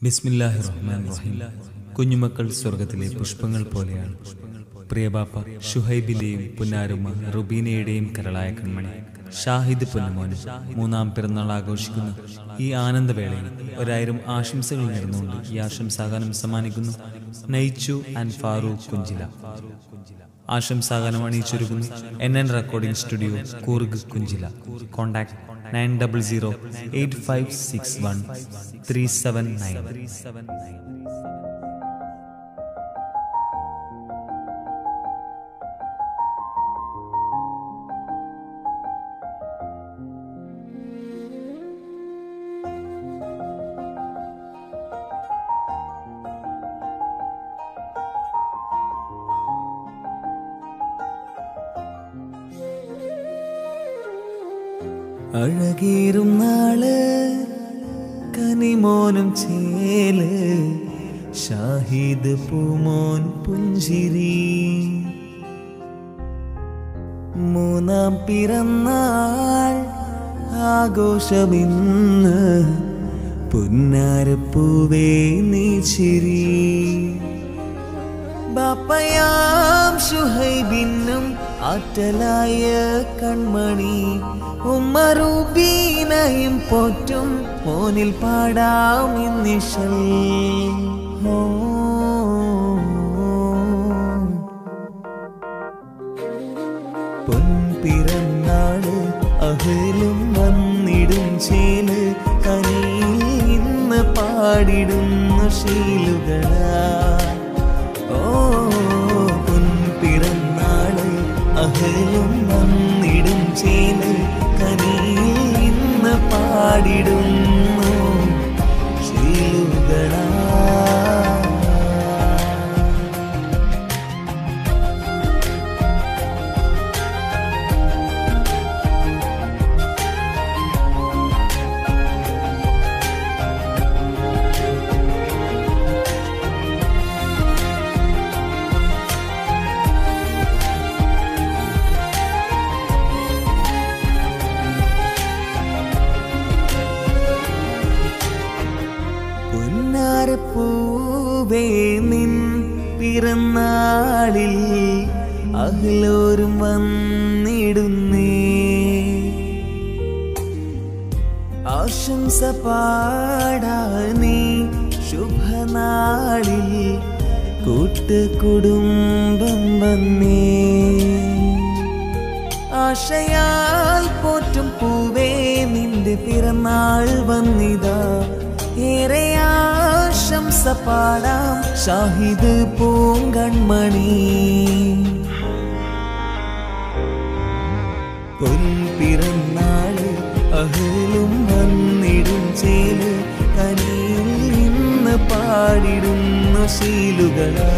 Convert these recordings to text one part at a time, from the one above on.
ബിസ്മില്ലാഹിർ റഹ്മാനിർ റഹീം. കുഞ്ഞുമക്കൾ സ്വർഗത്തിലെ പുഷ്പങ്ങൾ പോലെയാണ്. പ്രിയബാപ്പ ഷുഹൈബിന്റെയും പുന്നാരുമ്മ റുബീനയുടെയും കരളായ കൺമണി ഷാഹിദ് പൊന്നുമോന് 3ാം പിറന്നാൾ ആഘോഷിക്കുന്ന ഈ ആനന്ദവേളയിൽ 1000 ആശംസകൾ നേർന്നുകൊണ്ട് ഈ ആശംസാഗാനം സമ്മാനിക്കുന്നു നൈച്ചു ആൻഡ് ഫാറൂഖ് കുഞ്ചില. ആശംസാഗാനം അണിയിച്ചൊരുക്കുന്നു NN recording studio, Coorg, Kunchila. Contact 9008561379. അഴകേറും നാള് കനിമോനും ചേല് ഷാഹിദ് പൂമോൻ പുഞ്ചിരി. 3ാം പിറന്നാൾ ആഘോഷമിന്ന് പുന്നാരപ്പൂവേ നീ ചിരി. ബാപ്പയാം ഷുഹൈബിനും ആറ്റലായ കൺമണി ഉമ്മറുബീനയും പോറ്റും മോനിൽ പാടാം ഇന്നിശൽ. പൊൻപിറന്നാള് അഹലും വന്നിടും ചേല് കനിയിൽ ഇന്ന് പാടിടുന്നു ശീലുകളാ. പൊൻപിറന്നാള് അഹലും വന്നിടും ചേല് കനിയിൽ ഇന്ന് പാടിടുന്നു ശീലുകളാ. പൂവേ നിൻ പിറന്നാളിൽ അഹ്ലോരും വന്നിടുന്നേ. ആശംസ പാടാ നീ ശുഭനാളിൽ കൂട്ടുകുടുംബം വന്നേ. ആശയാൽ പോറ്റും പൂവേ നിന്റെ പിറന്നാൾ വന്നിതാ. ഏറെ ആശംസ പാടാം ഷാഹിദ് പൂങ്കൺമണി. പൊൻപിറന്നാള് അഹലും വന്നിടും ചേല് കനിയിൽ ഇന്ന് പാടിടുന്നു ശീലുകളാ.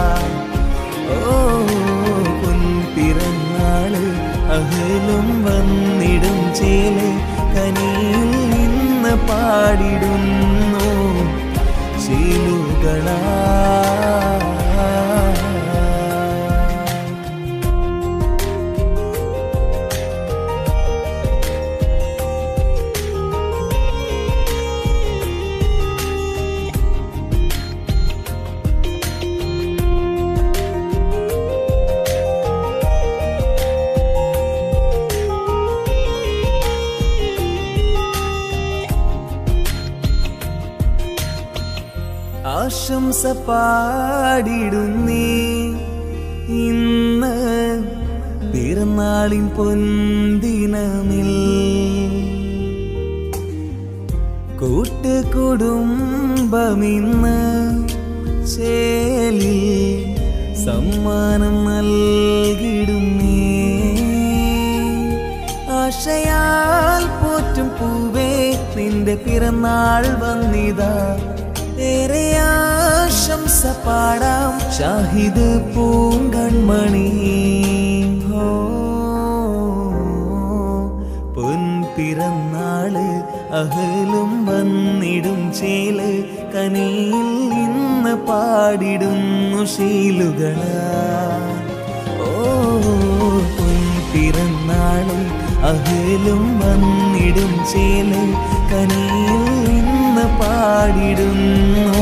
പൊൻപിറന്നാള് അഹലും വന്നിടും ചേല് കനിയിൽ ഇന്ന് പാടിടുന്നു ശീലുകളാ. ആശംസ പാടിടുന്നേ ഇന്ന് പിറന്നാളിൻ പൊൻദിനമിൽ. കൂട്ടുകുടുംബമിന്ന് ചേലിൽ സമ്മാനം നൽകിടുന്നേ. ആശയാൽ പോറ്റും പൂവേ നിന്റെ പിറന്നാൾ വന്നിതാ. ഏറെ ആശംസ പാടാം ഷാഹിദ് പൂങ്കൺമണി. പൊൻപിറന്നാള് അഹലും വന്നിടും ചേല് കനിയിൽ ഇന്ന് പാടിടുന്നു ശീലുകളാ. പൊൻപിറന്നാള് അഹലും വന്നിടും ചേല് കനിയിൽ ഇന്ന് പാടിടുന്നു